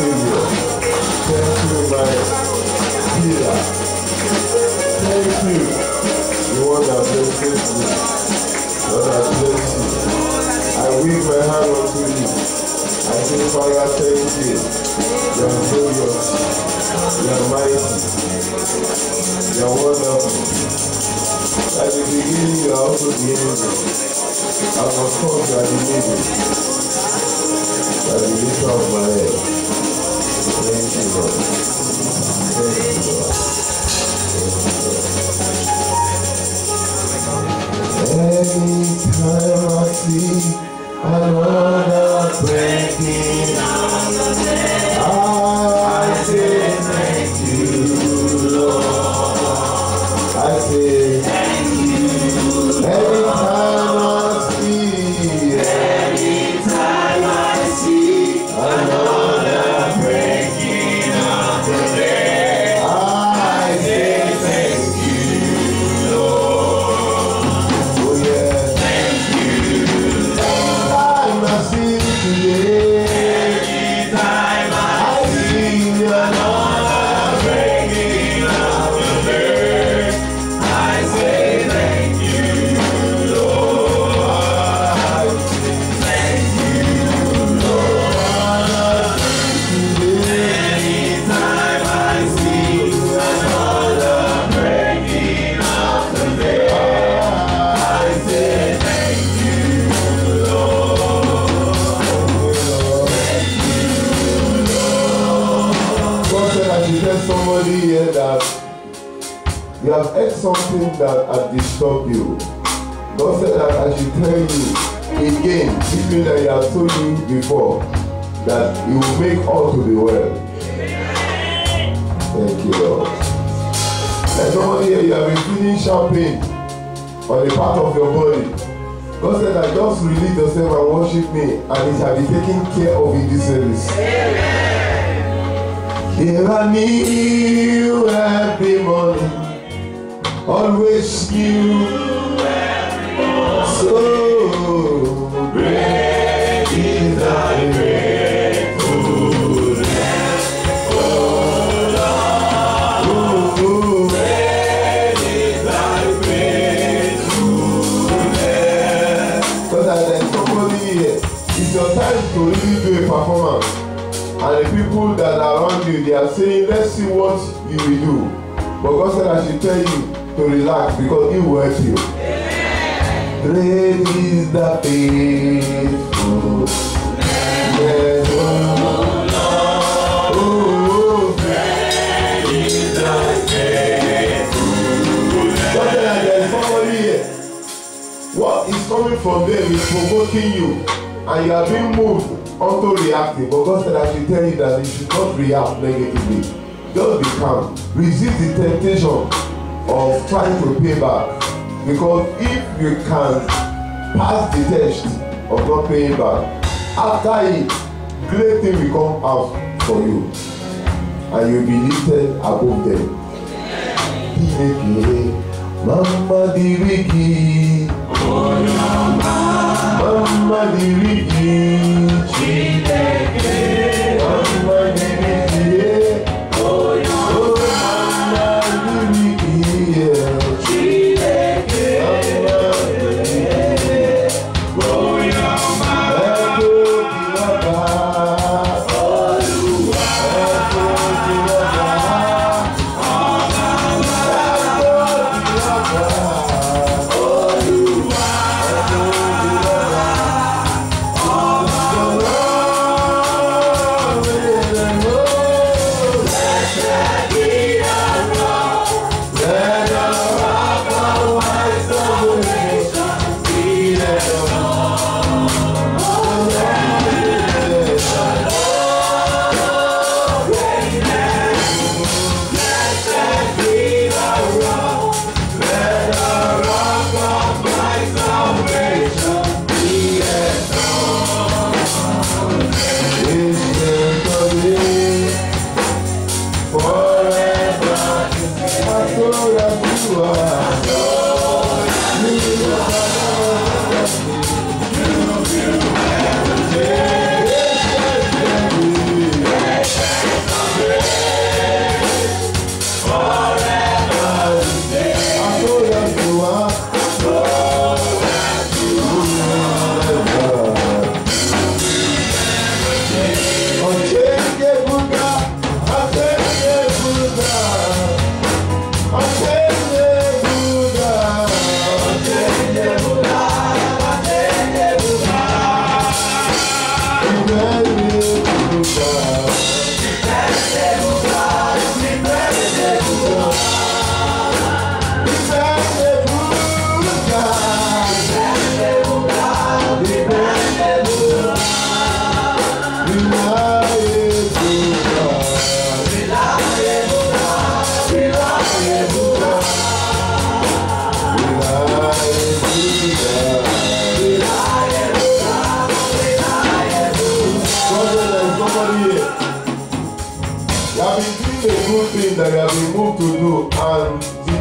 Savior. Thank you, my healer. Thank you, the one that blesses me. Lord, I bless you. I wave my hand unto you. I say, Father, thank you. You are glorious. You are mighty. You are wonderful. At the beginning, you are also the end. And of course, you are the middle. You are the lifter of my head. Thank you, Lord. Thank you, Lord. Anytime I see another breaking of the day, I say thank you, Lord. I say thank you. Anytime I see another breaking of the day, I say thank you, Lord. Oh yeah, thank you. Anytime I see today, anytime I see another breaking of the day, I say thank you, Lord. I say thank you, Lord. Anytime I see another breaking of the day, I say thank you, Lord. God said I should tell somebody here that you have heard something that had disturbed you. God said that I should tell you again, even that He has told you before, that He will make all to be well. Thank you, Lord. And somebody here, you have been feeling sharp pain on a part of your body. God said that just release yourself and worship me, and He shall be taking care of in this service. Here I need you every morning, always new. So great is thy faithfulness, oh Lord. Oh, great is thy faithfulness. Because there's somebody here, it's your time to really do a performance. And the people that are around you, they are saying, let's see what you will do. But God said I should tell you to relax because He will help you. Great is the faithfulness, oh Lord. Oh, great is thy faithfulness. God said that there is somebody here. What is coming from them is provoking you, and you are being moved onto reacting. But God said I should tell you that you should not react negatively. Just be calm. Resist the temptation of trying to pay back. Because if you can pass the test of not paying back, after it, great things will come out for you. And you'll be lifted above them. Mama diriki, Mama diriki, Mama diriki, oh Mama diriki.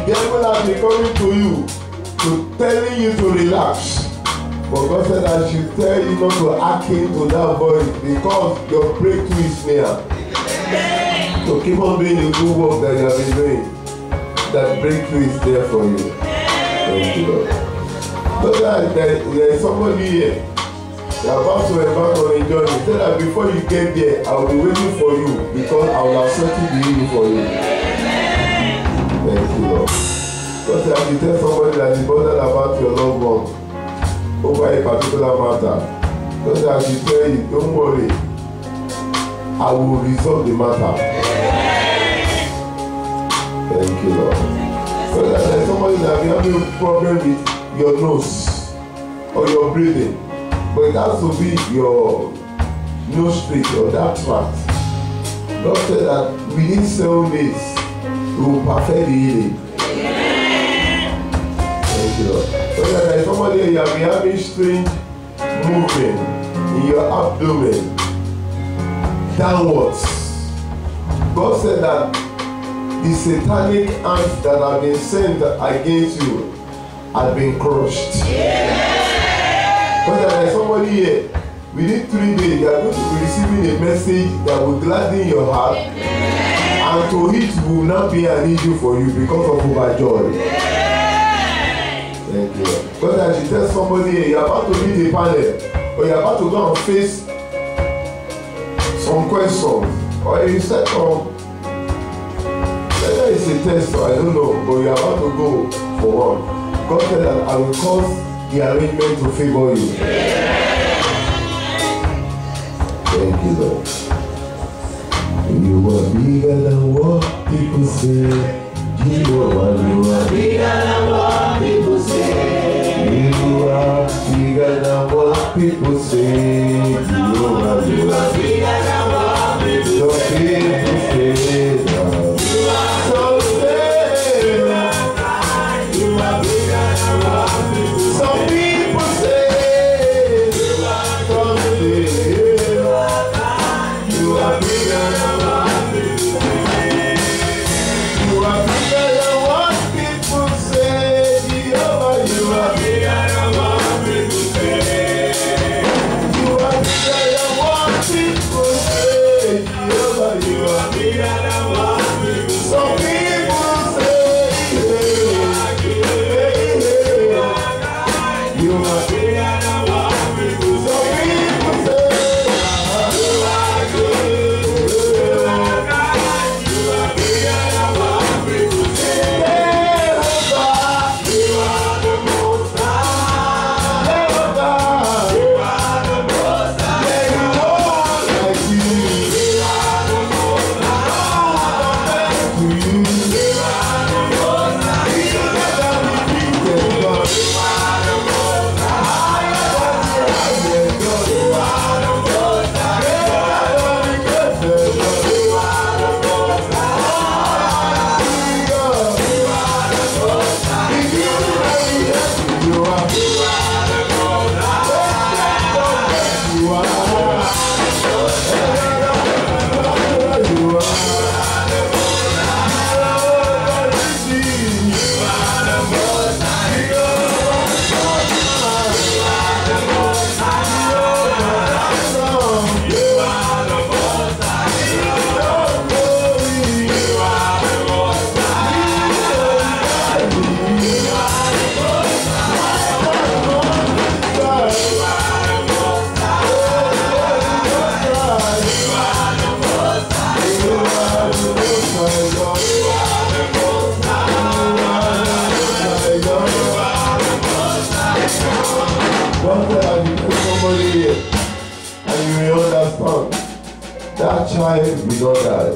devil has been coming to you, to telling you to relax. But God said I should tell you not to hearken to that voice because your breakthrough is near. So keep on doing the good work that you have been doing. That breakthrough is there for you. Thank you, Lord. So there is somebody here. You are about to embark on a journey. He said that before you get there, I will be waiting for you because I will have settled the issue for you. Thank you, Lord. Because I will tell somebody that is bothered about your loved one over a particular matter. Because I will tell you, don't worry, I will resolve the matter. Thank you, Lord. So that there's somebody that will have a problem with your nose or your breathing. But it has to be your nose streak or that tract. God said that within 7 days, we will perfect the healing. Thank you, Lord. So that there is somebody you have been having strange movement in your abdomen downwards. God said that the satanic hands that have been sent against you have been crushed. Because there is somebody here, within 3 days, you are going to be receiving a message that will gladden your heart, and to it will not be an issue for you because of overjoy. Thank you. Because as you tell somebody here, you are about to lead a panel, or you are about to go and face some questions, or you said, whether it's a test or I don't know, but you are about to go for one. God said that I will cause the arrangement to favor you. Thank you, Lord. You are bigger than what people say. You are bigger than what people say. You are bigger than what people say. You are bigger than what people say. That child will not die.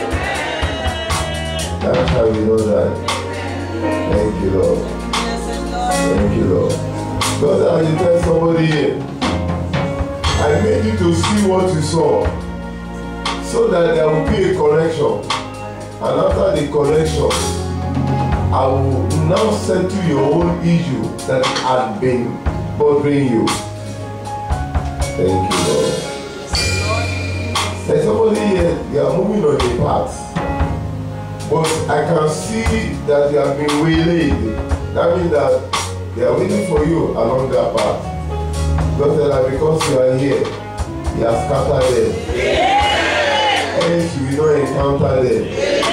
That child will not die. Thank you, Lord. Thank you, Lord. God, I will tell somebody here, I made you to see what you saw, so that there will be a correction. And after the correction, I will now settle your own issue that had been bothering you. Thank you, Lord. There's somebody here, you are moving on a path But I can see that you have been waylaid. That means that they are waiting for you along that path. God said that because you are here, He has scattered them. Hence you will not encounter them.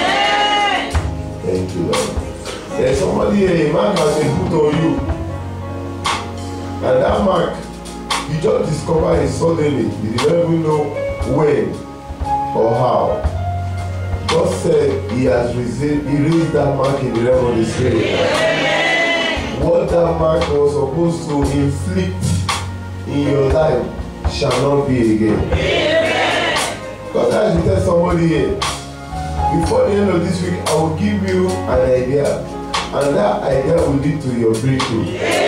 Thank you, Lord. There's somebody here, a mark has been put on you. And that mark, you just discover it suddenly. You don't even know when or how. God said He has erased that mark in the realm of the Spirit. What that mark was supposed to inflict in your life shall not be again. God has to tell somebody here, before the end of this week, I will give you an idea, and that idea will lead to your breakthrough.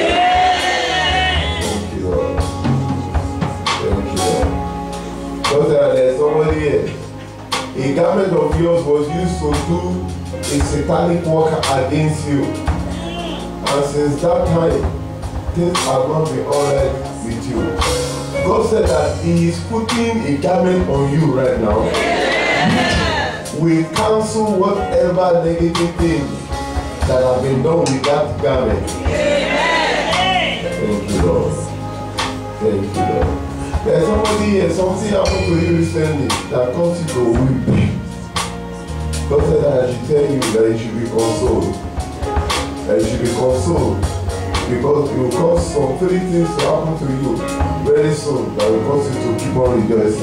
Thank you, Lord. Thank you, Lord. God, there's somebody here. A garment of yours was used to do a satanic work against you. And since that time, things have not been alright with you. God said that He is putting a garment on you right now. We cancel whatever negative thing that have been done with that garment. Thank you, Lord. Thank you, Lord. There's somebody here, something happened to you recently that caused you to weep. God said that I should tell you that you should be consoled. That you should be consoled. Because it will cause some three things to happen to you very soon that will cause you to keep on rejoicing.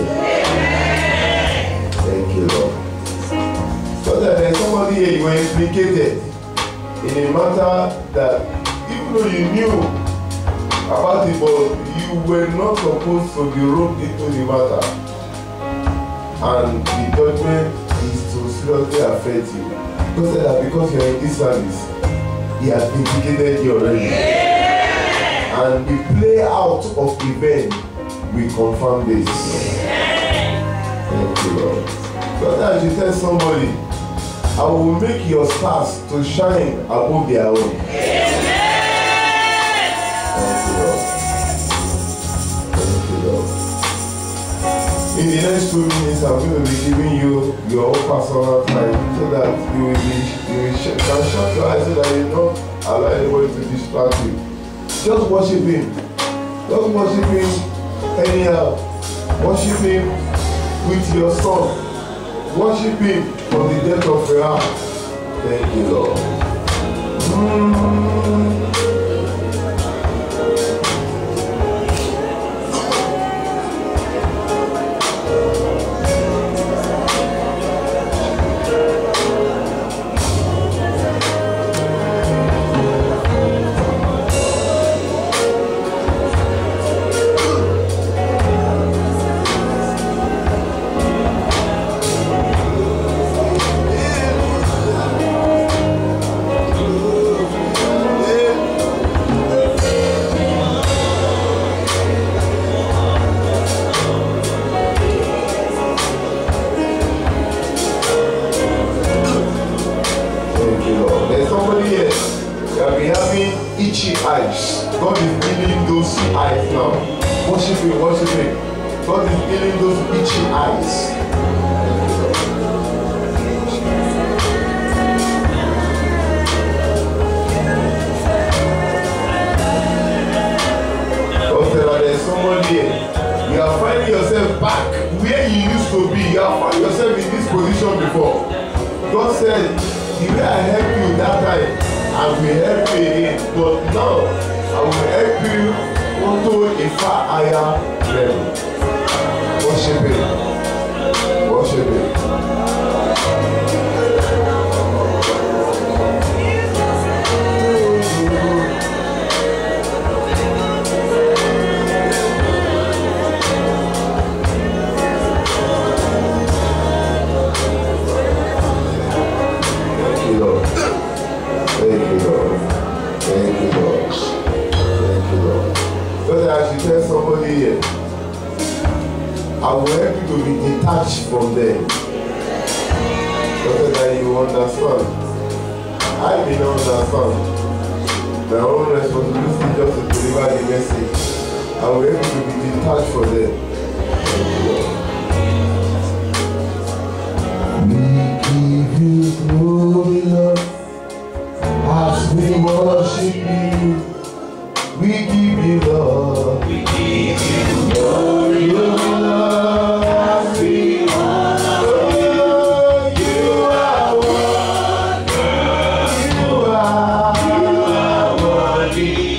Thank you, Lord. So that there's somebody here, you were implicated in a matter that even though you knew about it, but you were not supposed to be roped into the matter. And the judgment is to seriously affect you. God said that because you are in this service, He has vindicated you already. And the play out of event will confirm this. Thank you, Lord. God as you tell somebody, I will make your stars to shine above their own. In the next 2 minutes, I'm going to be giving you your own personal time so that you can shut your eyes so that you don't allow anybody to distract you. Just worship Him. Just worship Him anyhow. Worship Him with your song. Worship Him from the depth of your heart. Thank you, Lord. We give you glory. We worship you. We give you love. We give you glory. Your love, we honor you. You are wonderful. You are worthy.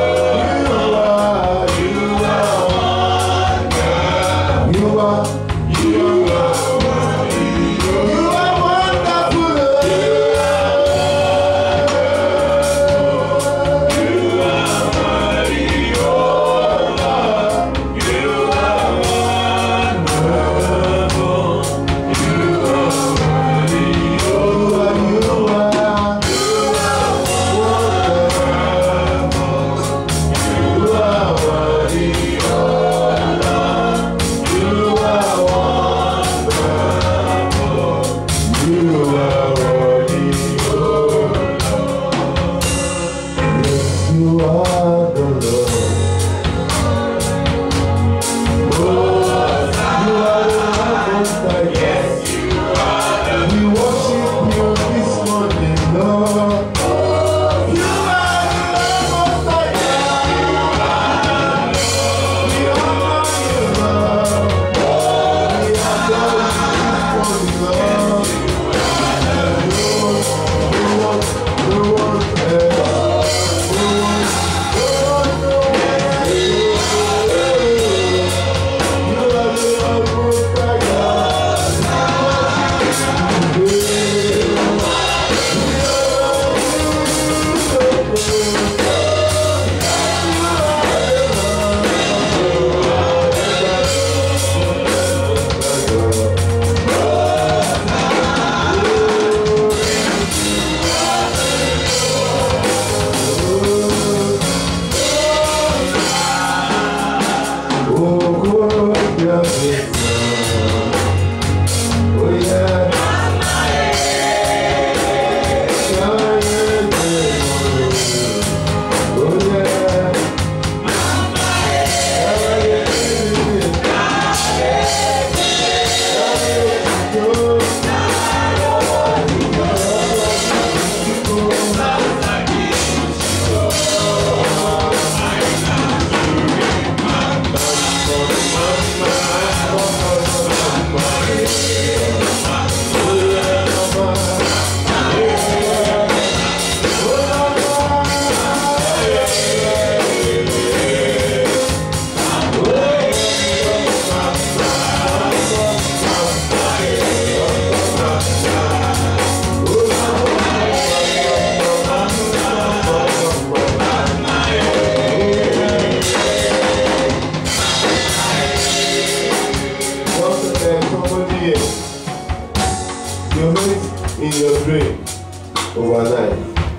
In your brain overnight,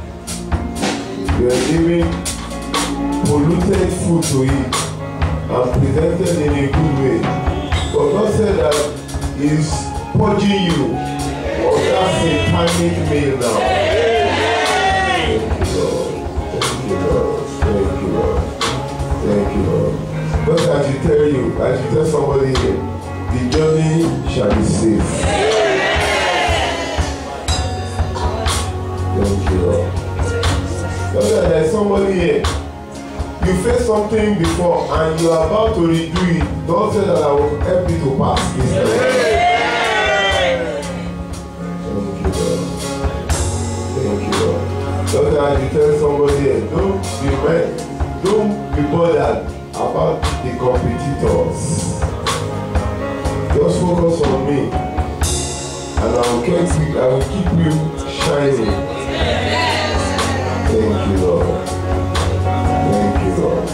you are giving polluted food to eat and presented in a good way. But God said that He's purging you of that satanic meal now. Thank you, Lord. Thank you, Lord. Thank you, Lord. Thank you, Lord. But I should tell you, I should tell somebody here, the journey shall be safe. Thank you, Lord. There's somebody here. You faced something before and you are about to redo it. God said that I will help you to pass this time. Thank you, Lord. Thank you, Lord. So I tell somebody here, don't be bothered about the competitors. Just focus on me, and I will keep you shining. Thank you, Lord. Thank you, Lord.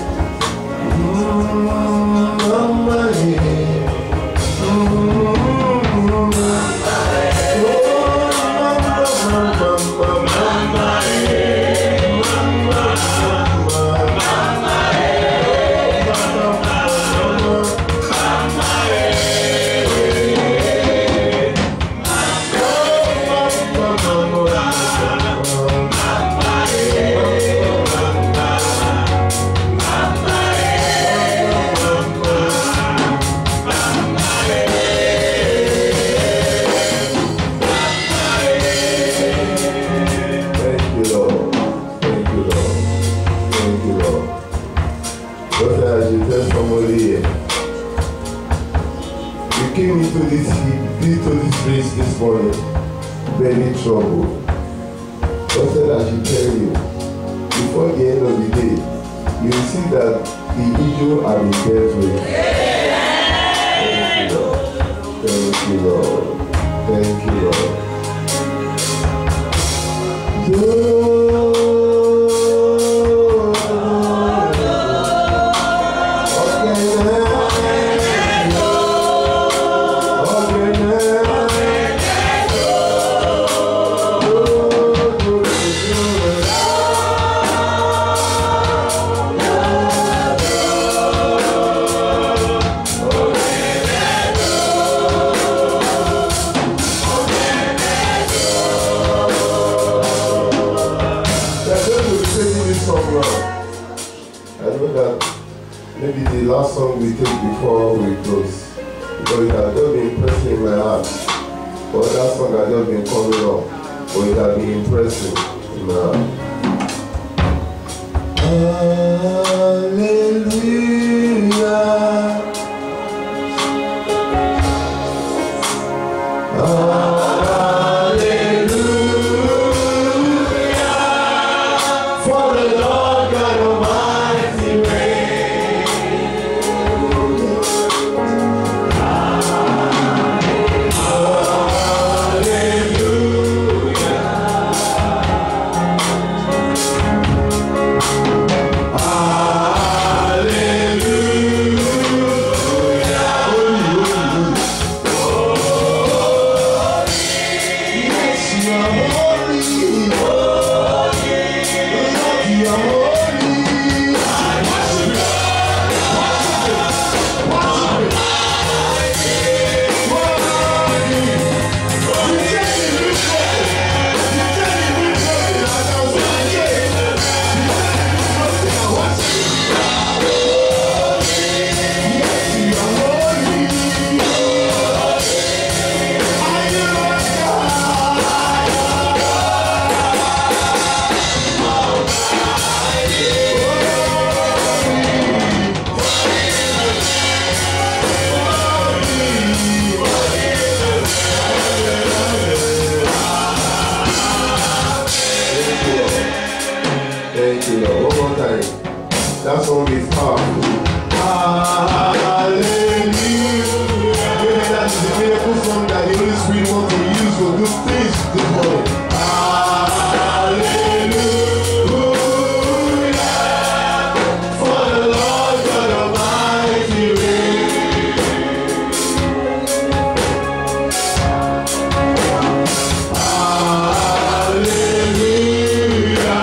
tell somebody here. You came into this race this morning, very troubled. But then I should tell you, before the end of the day, you will see that the issue have been dealt with. Thank you, Lord. Thank you, Lord. Maybe the last song we take before we close, because it has just been pressing in my heart. But that song has just been coming up, but it has been impressing in my heart. Hallelujah. Hallelujah. For the Lord God Almighty reigns. Thank you, Lord. One more time. That song is powerful. Hallelujah. Maybe that is the miracle song that the Holy Spirit wants to use for good things this morning. Hallelujah. For the Lord God Almighty reigns. Hallelujah.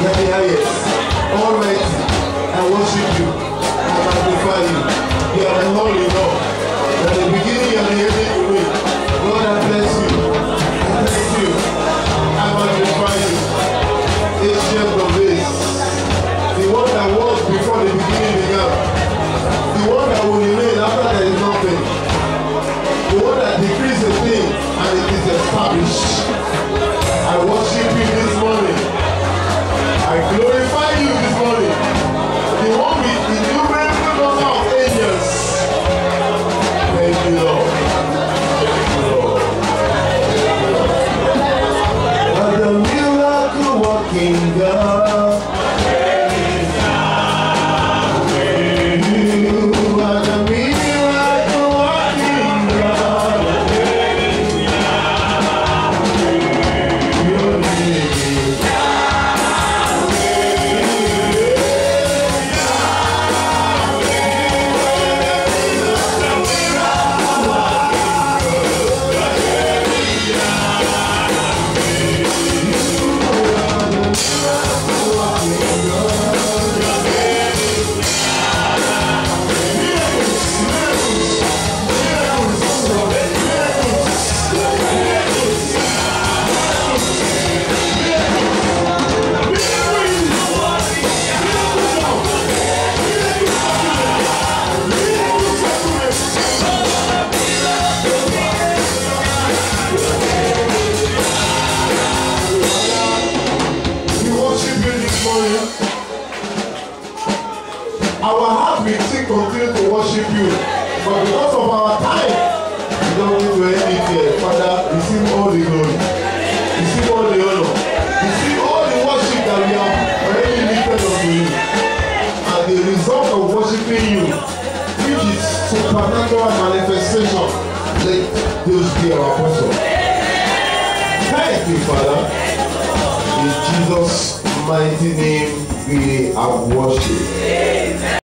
Get the highest. Almighty, I worship you. I magnify you. You are the holy Lord. You are the beginning and the ending to me. Lord, I bless you. I thank you. I magnify you. Ancient of days. The one that was before the beginning began. The one that will remain after there is nothing. The one that decrees a thing and it is established. I worship you this morning. I glorify you this morning. The one with the innumerable number of angels. Thank you, Lord. Thank you, Lord. But the miracle working God. Our heart will still continue to worship you, but because of our time, we don't need to end it here. Father, receive all the glory, receive all the honor, receive all the worship that we have already lifted unto you. And the result of worshiping you, which is supernatural manifestation, let those be our portion. Thank you, Father. In Jesus' mighty name we have worshipped.